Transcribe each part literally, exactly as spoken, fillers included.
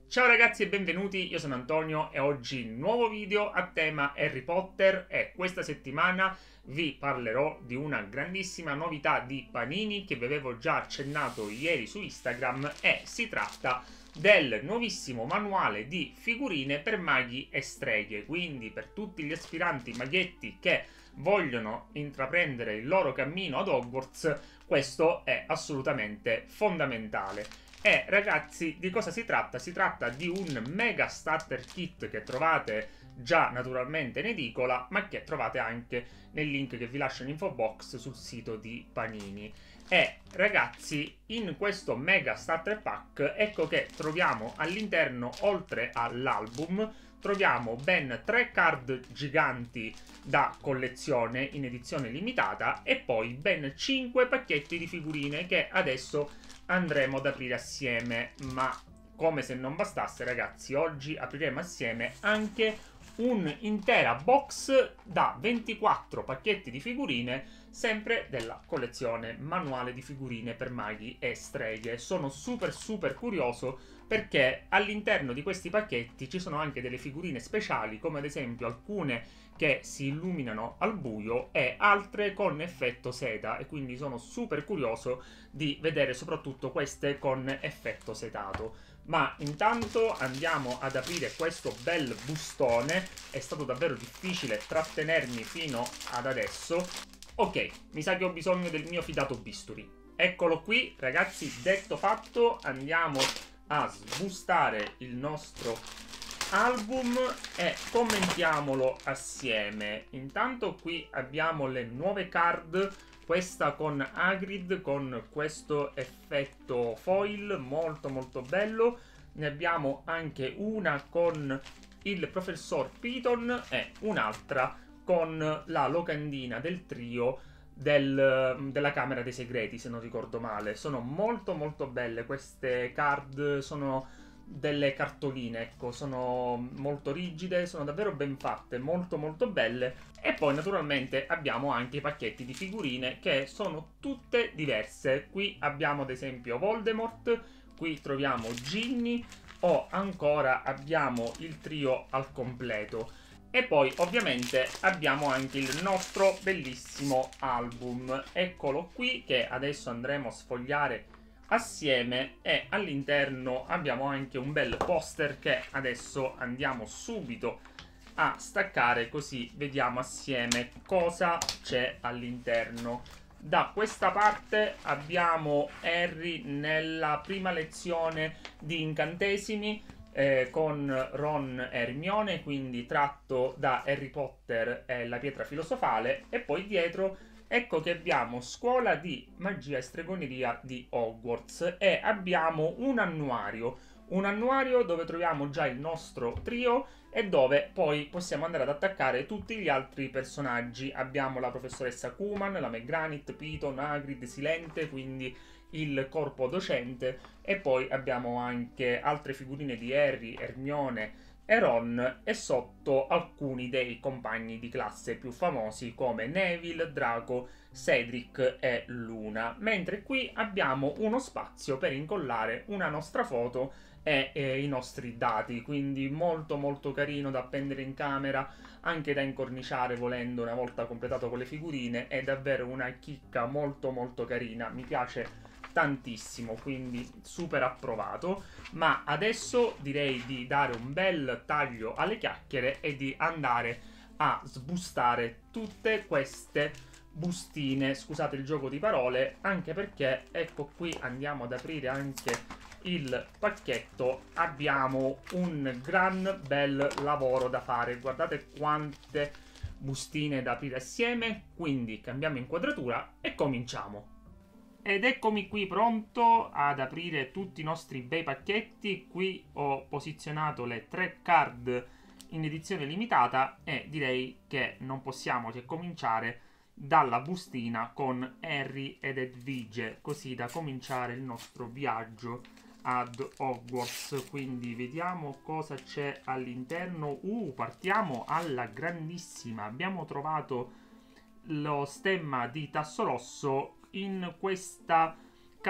Ciao ragazzi e benvenuti, io sono Antonio e oggi nuovo video a tema Harry Potter e questa settimana vi parlerò di una grandissima novità di Panini che vi avevo già accennato ieri su Instagram e si tratta del nuovissimo manuale di figurine per maghi e streghe, quindi per tutti gli aspiranti maghetti che vogliono intraprendere il loro cammino ad Hogwarts, questo è assolutamente fondamentale. E ragazzi, di cosa si tratta? Si tratta di un mega starter kit che trovate già naturalmente in edicola, ma che trovate anche nel link che vi lascio in info box sul sito di Panini. E ragazzi, in questo mega starter pack ecco che troviamo all'interno, oltre all'album, troviamo ben tre card giganti da collezione in edizione limitata e poi ben cinque pacchetti di figurine che adesso andremo ad aprire assieme. Ma come se non bastasse ragazzi, oggi apriremo assieme anche un'intera box da ventiquattro pacchetti di figurine, sempre della collezione manuale di figurine per maghi e streghe. Sono super super curioso perché all'interno di questi pacchetti ci sono anche delle figurine speciali, come ad esempio alcune che si illuminano al buio e altre con effetto seta, e quindi sono super curioso di vedere soprattutto queste con effetto setato. Ma intanto andiamo ad aprire questo bel bustone. È stato davvero difficile trattenermi fino ad adesso. Ok, mi sa che ho bisogno del mio fidato bisturi. Eccolo qui ragazzi, detto fatto, andiamo a sbustare il nostro album e commentiamolo assieme. Intanto qui abbiamo le nuove card, questa con Hagrid con questo effetto foil molto molto bello. Ne abbiamo anche una con il professor Piton e un'altra con la locandina del trio del, della Camera dei Segreti, se non ricordo male. Sono molto molto belle queste card, sono delle cartoline, ecco, sono molto rigide, sono davvero ben fatte, molto molto belle. E poi naturalmente abbiamo anche i pacchetti di figurine che sono tutte diverse. Qui abbiamo ad esempio Voldemort, qui troviamo Ginny o ancora abbiamo il trio al completo. E poi ovviamente abbiamo anche il nostro bellissimo album, eccolo qui, che adesso andremo a sfogliare assieme, e all'interno abbiamo anche un bel poster che adesso andiamo subito a staccare, così vediamo assieme cosa c'è all'interno. Da questa parte abbiamo Harry nella prima lezione di incantesimi eh, con Ron e Hermione, quindi tratto da Harry Potter e la pietra filosofale, e poi dietro ecco che abbiamo Scuola di Magia e Stregoneria di Hogwarts e abbiamo un annuario, un annuario dove troviamo già il nostro trio e dove poi possiamo andare ad attaccare tutti gli altri personaggi. Abbiamo la professoressa Kuman, la McGranit, Piton, Hagrid, Silente, quindi il corpo docente, e poi abbiamo anche altre figurine di Harry, Hermione e Ron, e sotto alcuni dei compagni di classe più famosi come Neville, Draco, Cedric e Luna. Mentre qui abbiamo uno spazio per incollare una nostra foto e eh, i nostri dati, quindi molto molto carino da appendere in camera, anche da incorniciare volendo una volta completato con le figurine. È davvero una chicca molto molto carina, mi piace tantissimo, quindi super approvato. Ma adesso direi di dare un bel taglio alle chiacchiere e di andare a sbustare tutte queste bustine, scusate il gioco di parole, anche perché ecco qui andiamo ad aprire anche il pacchetto. Abbiamo un gran bel lavoro da fare, guardate quante bustine da aprire assieme, quindi cambiamo inquadratura e cominciamo. Ed eccomi qui pronto ad aprire tutti i nostri bei pacchetti. Qui ho posizionato le tre card in edizione limitata e direi che non possiamo che cominciare dalla bustina con Harry ed Edvige, così da cominciare il nostro viaggio ad Hogwarts. Quindi vediamo cosa c'è all'interno. Uh, partiamo alla grandissima. Abbiamo trovato lo stemma di Tasso Rosso in questa carta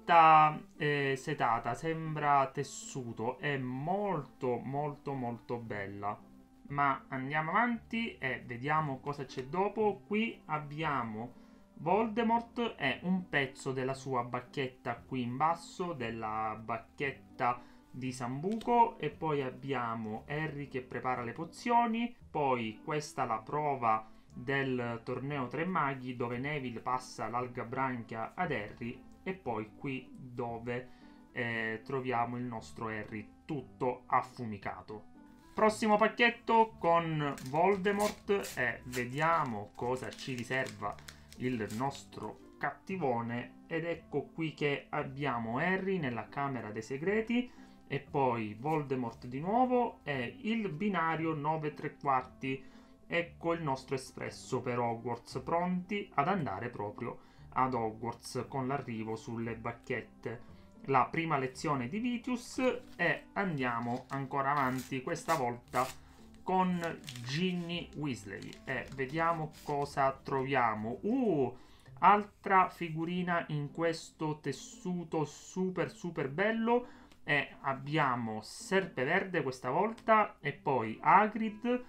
tinta eh, setata, sembra tessuto, è molto molto molto bella. Ma andiamo avanti e vediamo cosa c'è dopo. Qui abbiamo Voldemort e un pezzo della sua bacchetta qui in basso, della bacchetta di Sambuco, e poi abbiamo Harry che prepara le pozioni. Poi questa è la prova del torneo Tre Maghi dove Neville passa l'alga branchia ad Harry, e poi qui dove eh, troviamo il nostro Harry tutto affumicato. Prossimo pacchetto con Voldemort e vediamo cosa ci riserva il nostro cattivone. Ed ecco qui che abbiamo Harry nella Camera dei Segreti e poi Voldemort di nuovo e il binario nove tre quarti. Ecco il nostro espresso per Hogwarts, pronti ad andare proprio ad Hogwarts con l'arrivo sulle bacchette. La prima lezione di Vitius e andiamo ancora avanti, questa volta con Ginny Weasley e vediamo cosa troviamo. Uh, altra figurina in questo tessuto super super bello e abbiamo Serpeverde questa volta e poi Hagrid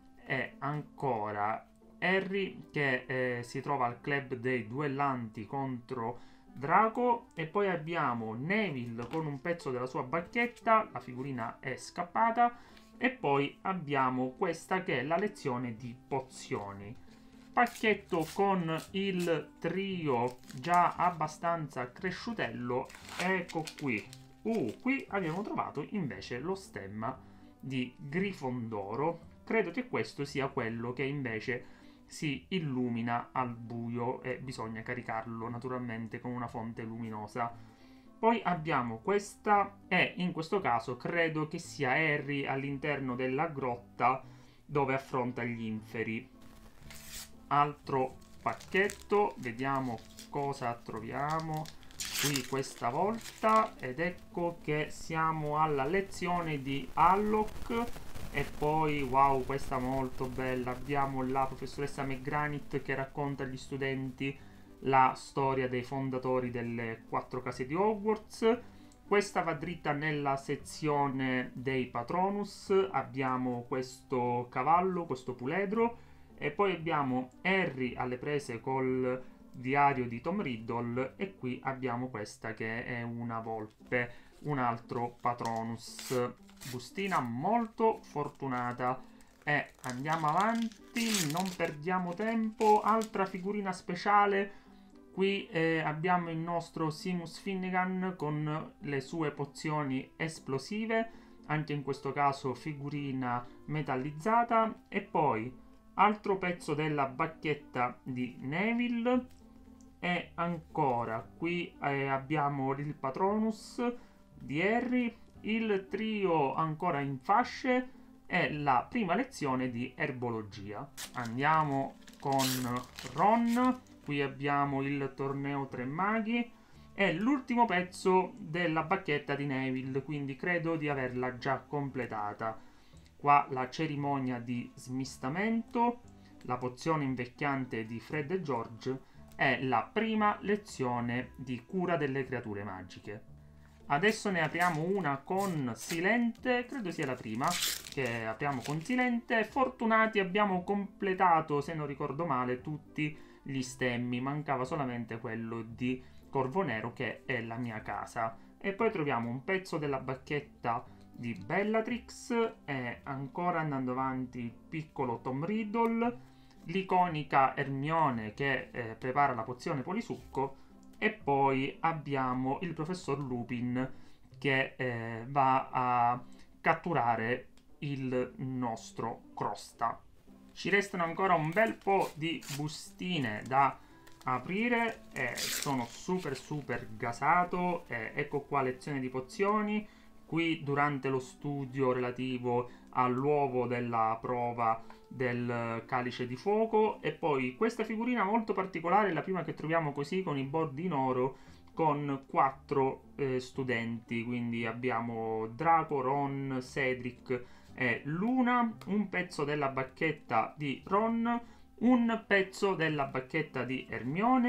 e ancora Harry che eh, si trova al club dei duellanti contro Draco, e poi abbiamo Neville con un pezzo della sua bacchetta, la figurina è scappata, e poi abbiamo questa che è la lezione di pozioni. Pacchetto con il trio già abbastanza cresciutello, ecco qui. Uh, qui abbiamo trovato invece lo stemma di Grifondoro. Credo che questo sia quello che invece si illumina al buio e bisogna caricarlo naturalmente con una fonte luminosa. Poi abbiamo questa e in questo caso credo che sia Harry all'interno della grotta dove affronta gli inferi. Altro pacchetto, vediamo cosa troviamo qui questa volta ed ecco che siamo alla lezione di Harlock. E poi, wow, questa molto bella, abbiamo la professoressa McGranit che racconta agli studenti la storia dei fondatori delle quattro case di Hogwarts. Questa va dritta nella sezione dei Patronus, abbiamo questo cavallo, questo puledro, e poi abbiamo Harry alle prese col diario di Tom Riddle, e qui abbiamo questa che è una volpe, un altro Patronus. Bustina molto fortunata e andiamo avanti, non perdiamo tempo. Altra figurina speciale, qui eh, abbiamo il nostro Seamus Finnegan con le sue pozioni esplosive, anche in questo caso figurina metallizzata, e poi altro pezzo della bacchetta di Neville, e ancora qui eh, abbiamo il Patronus di Harry, il trio ancora in fasce e la prima lezione di erbologia. Andiamo con Ron, qui abbiamo il torneo Tre Maghi e l'ultimo pezzo della bacchetta di Neville, quindi credo di averla già completata. Qua la cerimonia di smistamento, la pozione invecchiante di Fred e George e la prima lezione di cura delle creature magiche. Adesso ne apriamo una con Silente, credo sia la prima che apriamo con Silente. Fortunati, abbiamo completato, se non ricordo male, tutti gli stemmi, mancava solamente quello di Corvo Nero che è la mia casa. E poi troviamo un pezzo della bacchetta di Bellatrix e ancora andando avanti il piccolo Tom Riddle, l'iconica Hermione che eh, prepara la pozione polisucco. E poi abbiamo il professor Lupin che eh, va a catturare il nostro Crosta. Ci restano ancora un bel po' di bustine da aprire e sono super super gasato. E ecco qua lezione di pozioni, qui durante lo studio relativo all'uovo della prova del calice di fuoco. E poi questa figurina molto particolare, la prima che troviamo così con i bordi in oro, con quattro eh, studenti, quindi abbiamo Draco, Ron, Cedric e Luna, un pezzo della bacchetta di Ron, un pezzo della bacchetta di Hermione,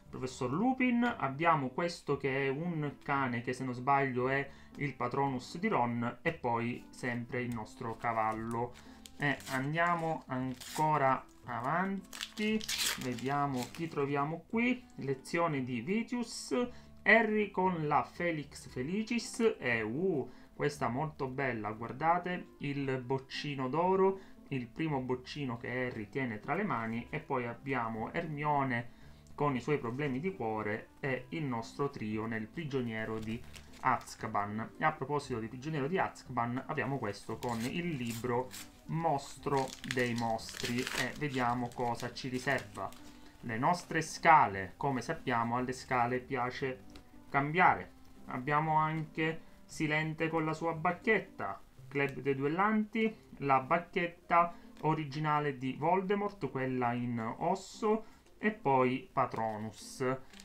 Professor Lupin, abbiamo questo che è un cane che se non sbaglio è il Patronus di Ron, e poi sempre il nostro cavallo. E andiamo ancora avanti, vediamo chi troviamo qui. Lezione di Vitius, Harry con la Felix Felicis, e uh, questa molto bella, guardate il boccino d'oro, il primo boccino che Harry tiene tra le mani, e poi abbiamo Hermione con i suoi problemi di cuore e il nostro trio nel prigioniero di Azkaban. E a proposito di prigioniero di Azkaban, abbiamo questo con il libro Mostro dei mostri, e vediamo cosa ci riserva. Le nostre scale, come sappiamo alle scale piace cambiare. Abbiamo anche Silente con la sua bacchetta, Club dei Duellanti, la bacchetta originale di Voldemort, quella in osso, e poi Patronus.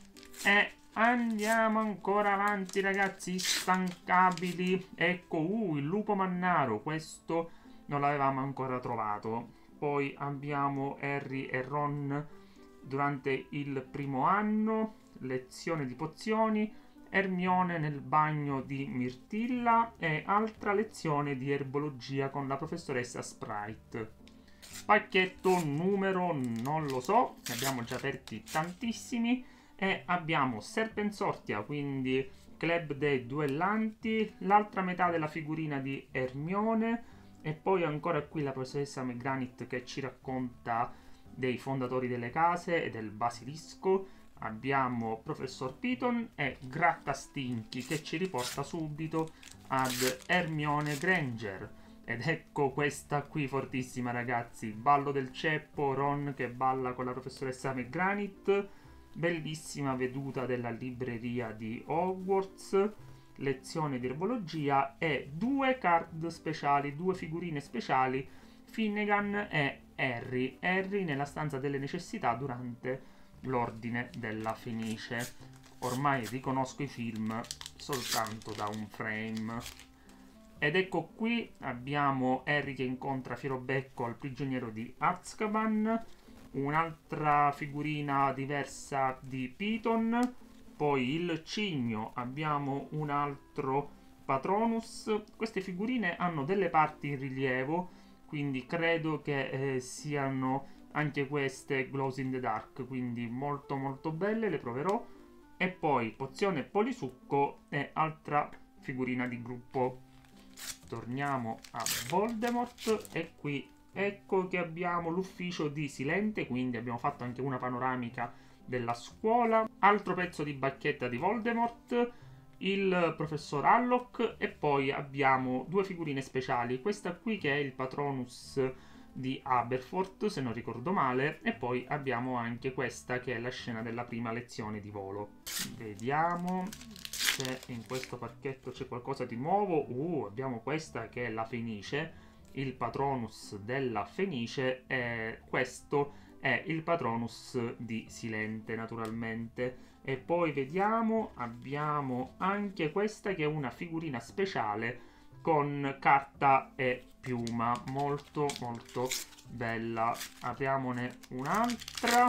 E andiamo ancora avanti, ragazzi, instancabili. Ecco, uh, il lupo mannaro, questo non l'avevamo ancora trovato. Poi abbiamo Harry e Ron durante il primo anno, lezione di pozioni, Hermione nel bagno di Mirtilla e altra lezione di erbologia con la professoressa Sprite. Pacchetto numero non lo so, ne abbiamo già aperti tantissimi, e abbiamo Serpensortia, quindi Club dei Duellanti, l'altra metà della figurina di Hermione, e poi ancora qui la professoressa McGranit che ci racconta dei fondatori delle case e del basilisco. Abbiamo Professor Piton e Grattastinchi che ci riporta subito ad Hermione Granger. Ed ecco questa qui fortissima, ragazzi, ballo del ceppo, Ron che balla con la professoressa McGranit, bellissima veduta della libreria di Hogwarts, lezione di erbologia e due card speciali, due figurine speciali, Finnegan e Harry. Harry nella stanza delle necessità durante l'Ordine della Fenice. Ormai riconosco i film soltanto da un frame. Ed ecco qui abbiamo Harry che incontra Fierobecco al prigioniero di Azkaban, un'altra figurina diversa di Piton, poi il cigno, abbiamo un altro Patronus. Queste figurine hanno delle parti in rilievo, quindi credo che eh, siano anche queste glows in the dark, quindi molto molto belle, le proverò. E poi pozione polisucco e altra figurina di gruppo. Torniamo a Voldemort e qui ecco che abbiamo l'ufficio di Silente, quindi abbiamo fatto anche una panoramica della scuola, altro pezzo di bacchetta di Voldemort, il professor Harlock, e poi abbiamo due figurine speciali, questa qui che è il Patronus di Aberforth se non ricordo male, e poi abbiamo anche questa che è la scena della prima lezione di volo. Vediamo se in questo pacchetto c'è qualcosa di nuovo. Uh, abbiamo questa che è la Fenice, il Patronus della Fenice, e questo è il Patronus di Silente naturalmente. E poi vediamo, abbiamo anche questa che è una figurina speciale con carta e piuma, molto molto bella. Apriamone un'altra,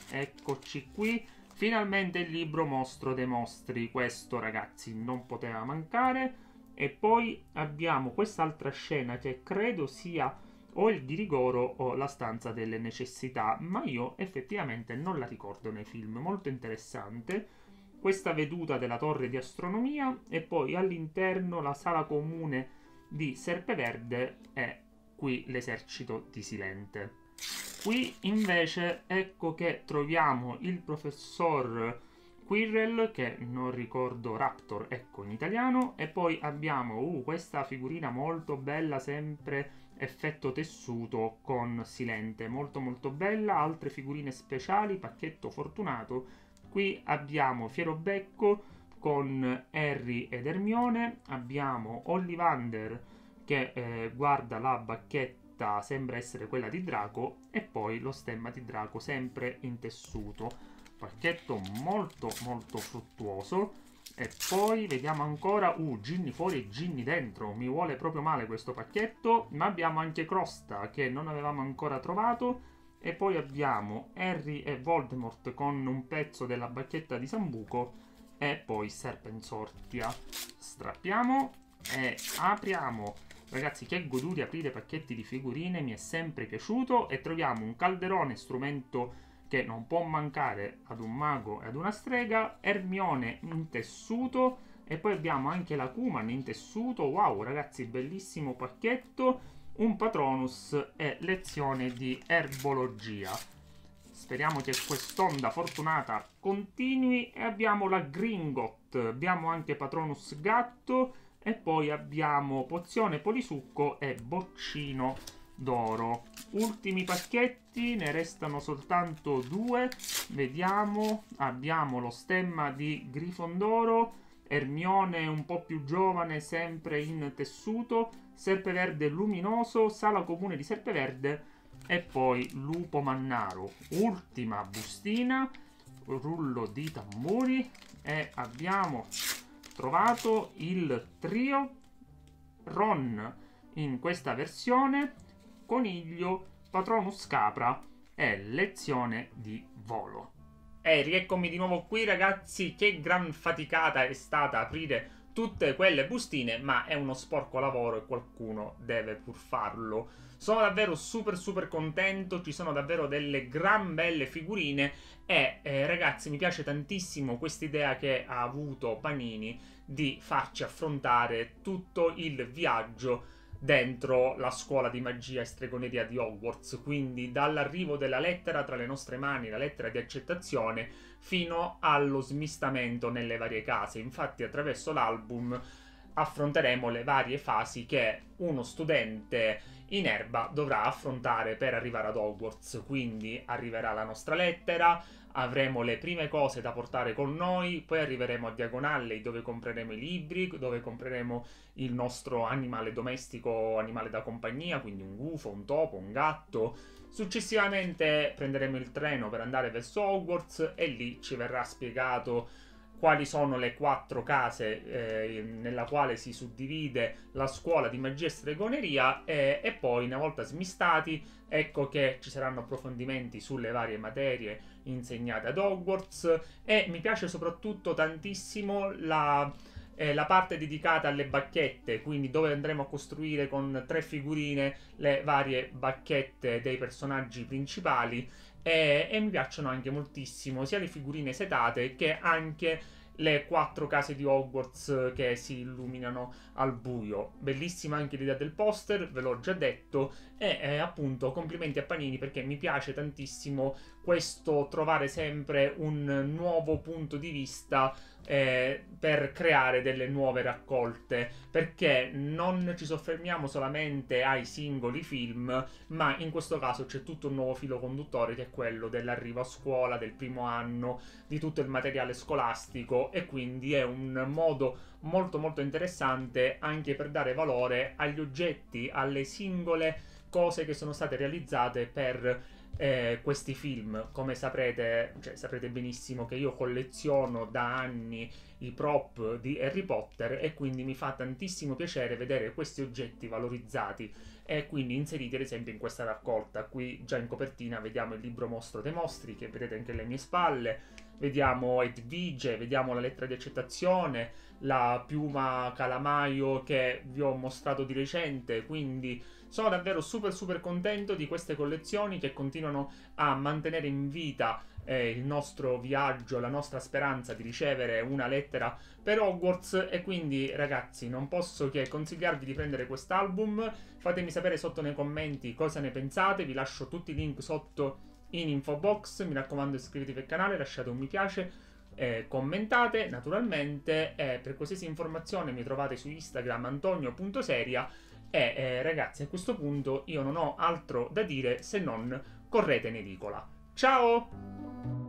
eccoci qui. Finalmente il libro Mostro dei mostri, questo ragazzi non poteva mancare. E poi abbiamo quest'altra scena che credo sia o il Ghirigoro o la stanza delle necessità, ma io effettivamente non la ricordo nei film. Molto interessante questa veduta della torre di astronomia, e poi all'interno la sala comune di Serpeverde e qui l'esercito di Silente. Qui invece ecco che troviamo il professor Quirrell, che non ricordo, Raptor, ecco in italiano, e poi abbiamo uh, questa figurina molto bella, sempre effetto tessuto con Silente, molto molto bella. Altre figurine speciali, pacchetto fortunato. Qui abbiamo Fierobecco con Harry ed Hermione, abbiamo Ollivander che eh, guarda la bacchetta, sembra essere quella di Draco, e poi lo stemma di Draco sempre in tessuto. Pacchetto molto molto fruttuoso. E poi vediamo ancora uh, Ginny fuori e Ginny dentro, mi vuole proprio male questo pacchetto. Ma abbiamo anche Crosta che non avevamo ancora trovato, e poi abbiamo Harry e Voldemort con un pezzo della bacchetta di Sambuco e poi Serpensortia. Strappiamo e apriamo. Ragazzi, che goduria aprire pacchetti di figurine, mi è sempre piaciuto, e troviamo un calderone, strumento che non può mancare ad un mago e ad una strega, Ermione in tessuto, e poi abbiamo anche la Kuman in tessuto. Wow, ragazzi, bellissimo pacchetto, un Patronus e lezione di erbologia. Speriamo che quest'onda fortunata continui. E abbiamo la Gringot, abbiamo anche Patronus gatto, e poi abbiamo pozione polisucco e boccino d'oro. Ultimi pacchetti, ne restano soltanto due. Vediamo, abbiamo lo stemma di Grifondoro, Ermione un po' più giovane sempre in tessuto, Serpeverde luminoso, Sala comune di Serpeverde e poi Lupo Mannaro. Ultima bustina, rullo di tamburi, e abbiamo trovato il trio Ron in questa versione, Coniglio, Patronus Capra e lezione di volo. E rieccomi di nuovo qui, ragazzi. Che gran faticata è stata aprire tutte quelle bustine, ma è uno sporco lavoro e qualcuno deve pur farlo. Sono davvero super super contento, ci sono davvero delle gran belle figurine e eh, ragazzi, mi piace tantissimo quest'idea che ha avuto Panini di farci affrontare tutto il viaggio dentro la scuola di magia e stregoneria di Hogwarts, quindi dall'arrivo della lettera tra le nostre mani, la lettera di accettazione, fino allo smistamento nelle varie case. Infatti attraverso l'album affronteremo le varie fasi che uno studente in erba dovrà affrontare per arrivare ad Hogwarts. Quindi arriverà la nostra lettera, avremo le prime cose da portare con noi, poi arriveremo a Diagon dove compreremo i libri, dove compreremo il nostro animale domestico, animale da compagnia, quindi un gufo, un topo, un gatto. Successivamente prenderemo il treno per andare verso Hogwarts e lì ci verrà spiegato quali sono le quattro case eh, nella quale si suddivide la scuola di magia e stregoneria, e, e poi una volta smistati ecco che ci saranno approfondimenti sulle varie materie insegnate ad Hogwarts. E mi piace soprattutto tantissimo la, eh, la parte dedicata alle bacchette, quindi dove andremo a costruire con tre figurine le varie bacchette dei personaggi principali. E, e mi piacciono anche moltissimo sia le figurine setate che anche le quattro case di Hogwarts che si illuminano al buio. Bellissima anche l'idea del poster, ve l'ho già detto, e eh, appunto complimenti a Panini perché mi piace tantissimo questo trovare sempre un nuovo punto di vista eh, per creare delle nuove raccolte, perché non ci soffermiamo solamente ai singoli film, ma in questo caso c'è tutto un nuovo filo conduttore che è quello dell'arrivo a scuola, del primo anno, di tutto il materiale scolastico, e quindi è un modo molto molto interessante anche per dare valore agli oggetti, alle singole cose che sono state realizzate per eh, questi film. Come saprete, cioè, saprete benissimo che io colleziono da anni i prop di Harry Potter e quindi mi fa tantissimo piacere vedere questi oggetti valorizzati e quindi inseriti ad esempio in questa raccolta. Qui già in copertina vediamo il libro Mostro dei Mostri che vedete anche alle mie spalle, vediamo Edvige, vediamo la lettera di accettazione, la piuma calamaio che vi ho mostrato di recente, quindi sono davvero super super contento di queste collezioni che continuano a mantenere in vita eh, il nostro viaggio, la nostra speranza di ricevere una lettera per Hogwarts. E quindi ragazzi non posso che consigliarvi di prendere quest'album. Fatemi sapere sotto nei commenti cosa ne pensate, vi lascio tutti i link sotto in info box. Mi raccomando, iscrivetevi al canale, lasciate un mi piace, eh, commentate naturalmente, e per qualsiasi informazione mi trovate su Instagram antonio punto seria. E eh, ragazzi, a questo punto io non ho altro da dire se non correte in edicola. Ciao!